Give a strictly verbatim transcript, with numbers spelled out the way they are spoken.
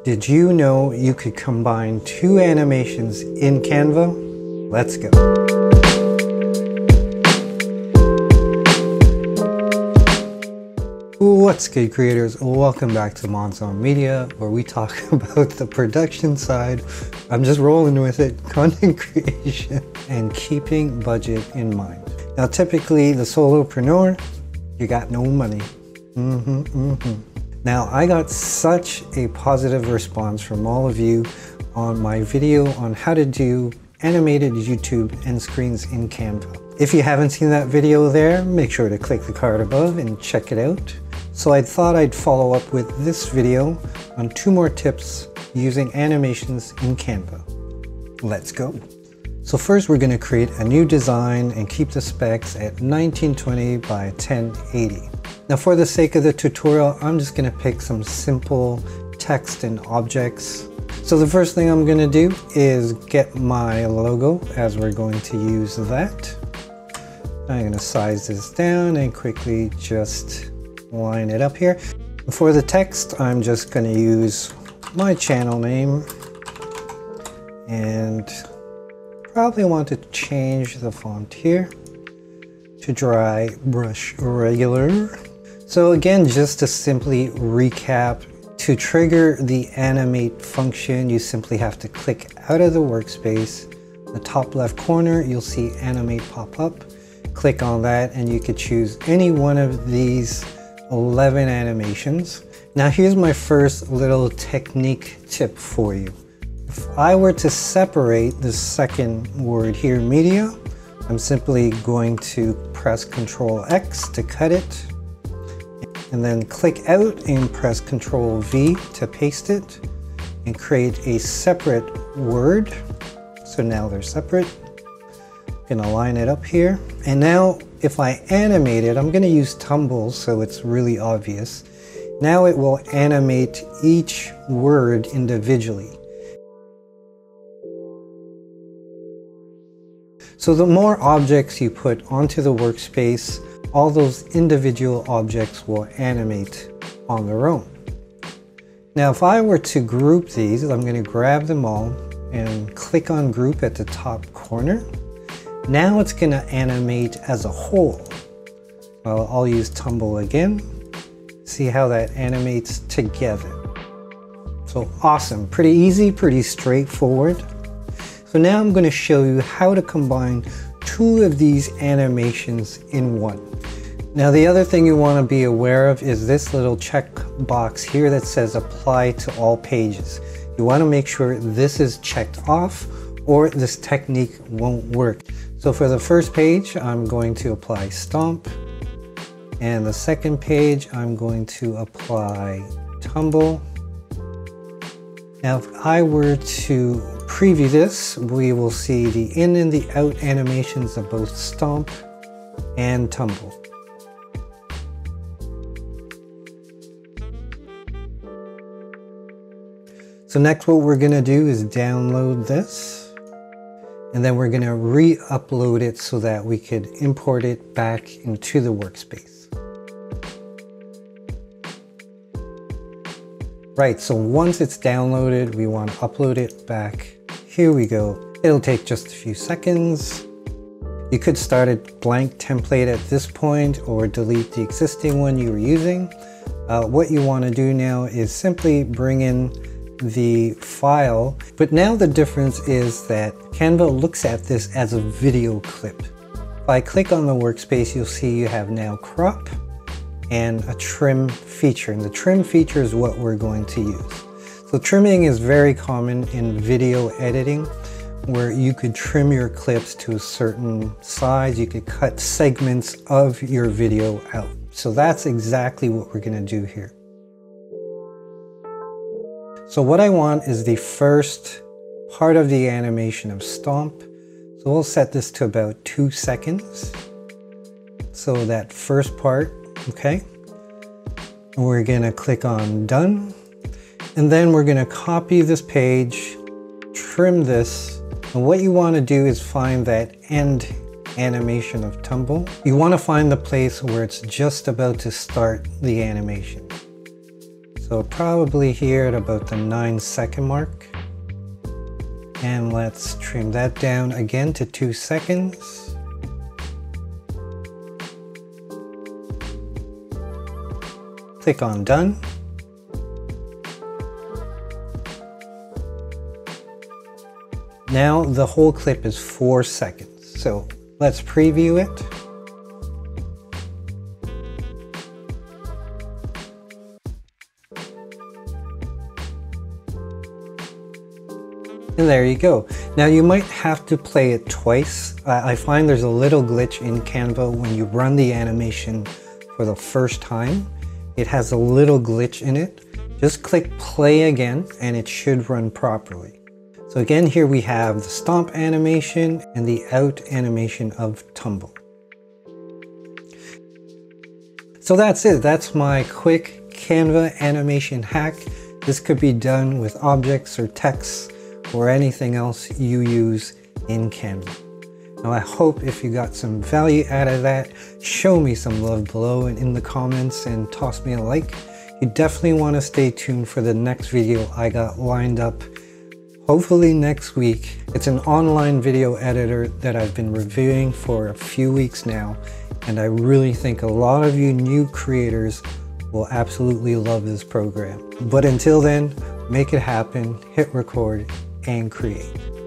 Did you know you could combine two animations in Canva? Let's go. What's good, creators? Welcome back to Monzon Media, where we talk about the production side. I'm just rolling with it, content creation, and keeping budget in mind. Now, typically the solopreneur, you got no money. Mm-hmm, mm-hmm. Now, I got such a positive response from all of you on my video on how to do animated YouTube end screens in Canva. If you haven't seen that video there, make sure to click the card above and check it out. So I thought I'd follow up with this video on two more tips using animations in Canva. Let's go. So first, we're going to create a new design and keep the specs at nineteen twenty by ten eighty. Now, for the sake of the tutorial, I'm just going to pick some simple text and objects. So the first thing I'm going to do is get my logo, as we're going to use that. I'm going to size this down and quickly just line it up here. For the text, I'm just going to use my channel name and probably want to change the font here to dry brush regular. So again, just to simply recap, to trigger the animate function, you simply have to click out of the workspace. The top left corner, you'll see animate pop up. Click on that and you could choose any one of these eleven animations. Now here's my first little technique tip for you. If I were to separate the second word here, media, I'm simply going to press control X to cut it, and then click out and press control V to paste it and create a separate word. So now they're separate. I'm gonna line it up here. And now if I animate it, I'm gonna use tumble so it's really obvious. Now it will animate each word individually. So the more objects you put onto the workspace, all those individual objects will animate on their own. Now, if I were to group these, I'm going to grab them all and click on group at the top corner. Now it's going to animate as a whole. Well, I'll use tumble again. See how that animates together. So awesome, pretty easy, pretty straightforward. So now I'm going to show you how to combine two of these animations in one. Now, the other thing you want to be aware of is this little check box here that says apply to all pages. You want to make sure this is checked off or this technique won't work. So for the first page, I'm going to apply stomp, and the second page, I'm going to apply tumble. Now, if I were to preview this, we will see the in and the out animations of both stomp and tumble. So next, what we're going to do is download this, and then we're going to re-upload it so that we could import it back into the workspace. Right, so once it's downloaded, we want to upload it back. Here we go. It'll take just a few seconds. You could start a blank template at this point or delete the existing one you were using. Uh, what you want to do now is simply bring in the file, but now the difference is that Canva looks at this as a video clip. If I click on the workspace, you'll see you have now crop and a trim feature, and the trim feature is what we're going to use. So trimming is very common in video editing, where you could trim your clips to a certain size. You could cut segments of your video out. So that's exactly what we're going to do here. So what I want is the first part of the animation of stomp. So we'll set this to about two seconds. So that first part, okay. And we're gonna click on done. And then we're gonna copy this page, trim this. And what you wanna do is find that end animation of tumble. You wanna find the place where it's just about to start the animation. So probably here at about the nine second mark. And let's trim that down again to two seconds. Click on done. Now the whole clip is four seconds. So let's preview it. And there you go. Now you might have to play it twice. I find there's a little glitch in Canva when you run the animation for the first time. It has a little glitch in it. Just click play again and it should run properly. So again, here we have the stomp animation and the out animation of tumble. So that's it. That's my quick Canva animation hack. This could be done with objects or text or anything else you use in Canva. Now I hope if you got some value out of that, show me some love below and in the comments and toss me a like. You definitely want to stay tuned for the next video I got lined up, hopefully next week. It's an online video editor that I've been reviewing for a few weeks now, and I really think a lot of you new creators will absolutely love this program. But until then, make it happen, hit record, and create.